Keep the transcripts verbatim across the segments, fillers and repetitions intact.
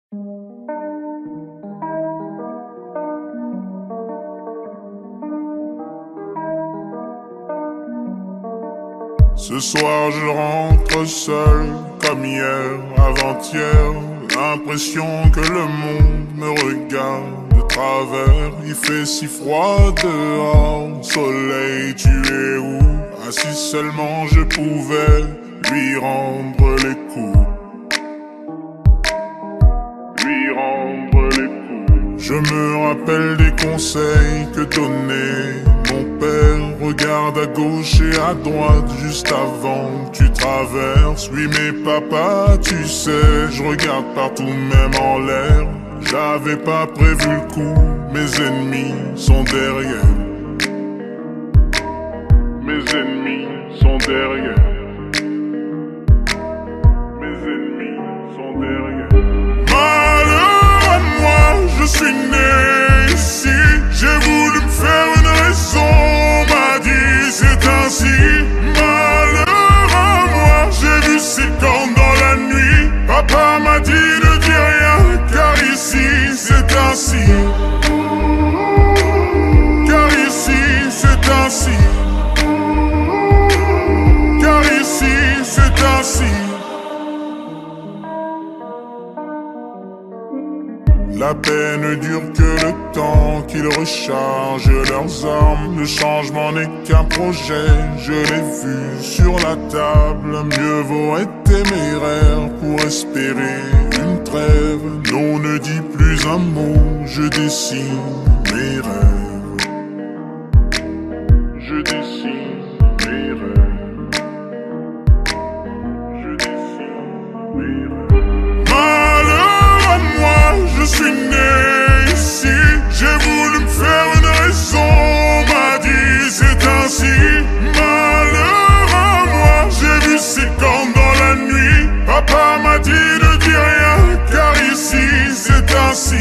Ce soir je rentre seul, comme hier, avant-hier. L'impression que le monde me regarde de travers. Il fait si froid dehors, soleil tu es où? Ah si seulement je pouvais lui rendre les coups, lui rendre les coups. Je me rappelle des conseils que donnait mon père. Regarde à gauche et à droite juste avant que tu traverses. Oui mais papa tu sais, je regarde partout même en l'air. J'avais pas prévu le coup, mes ennemis sont derrière. Mes ennemis sont derrière. Mes ennemis sont derrière. Malheur à moi, je suis né ici. J'ai voulu me faire une raison, m'a dit c'est ainsi. Malheur à moi, j'ai vu ses cornes dans la nuit. Papa m'a dit ne dis rien, car ici c'est ainsi. Car ici c'est ainsi. Car ici c'est ainsi. La paix ne dure que le temps qu'ils rechargent leurs armes. Le changement n'est qu'un projet, je l'ai vu sur la table. Mieux vaut être téméraire pour espérer une trêve. Non, ne dis plus un mot, je dessine mes rêves. Je dessine mes rêves. Je dessine mes rêves. Malheur à moi, je suis né ici. J'ai voulu me faire une raison, m'a dit c'est ainsi. Malheur à moi, j'ai vu ses cornes dans la nuit. Papa m'a dit ne dis rien, car ici c'est ainsi.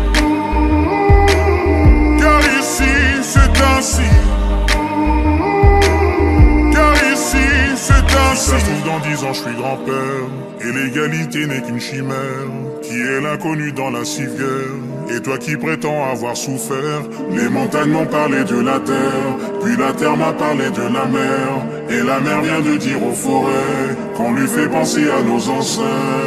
Car ici c'est ainsi. Car ici c'est ainsi. Ça se trouve dans dix ans je suis grand-père, et l'égalité n'est qu'une chimère. Qui est l'inconnu dans la civière? Et toi qui prétends avoir souffert? Les montagnes m'ont parlé de la terre, puis la terre m'a parlé de la mer. Et la mer vient de dire aux forêts qu'on lui fait penser à nos ancêtres.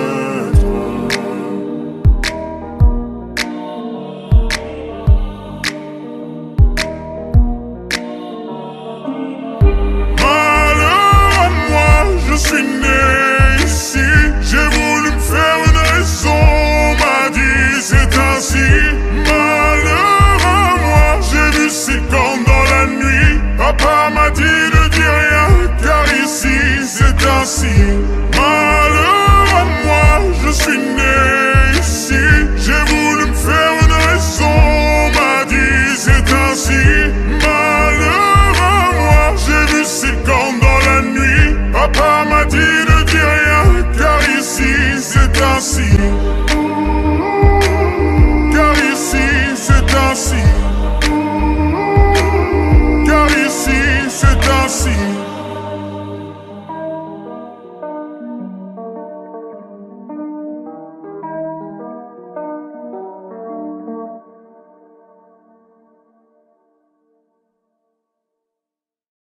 Malheur à moi, je suis né ici. J'ai voulu me faire une raison, m'a dit c'est ainsi. Malheur à moi, j'ai vu ses cornes dans la nuit. Papa m'a dit ne dis rien, car ici c'est ainsi.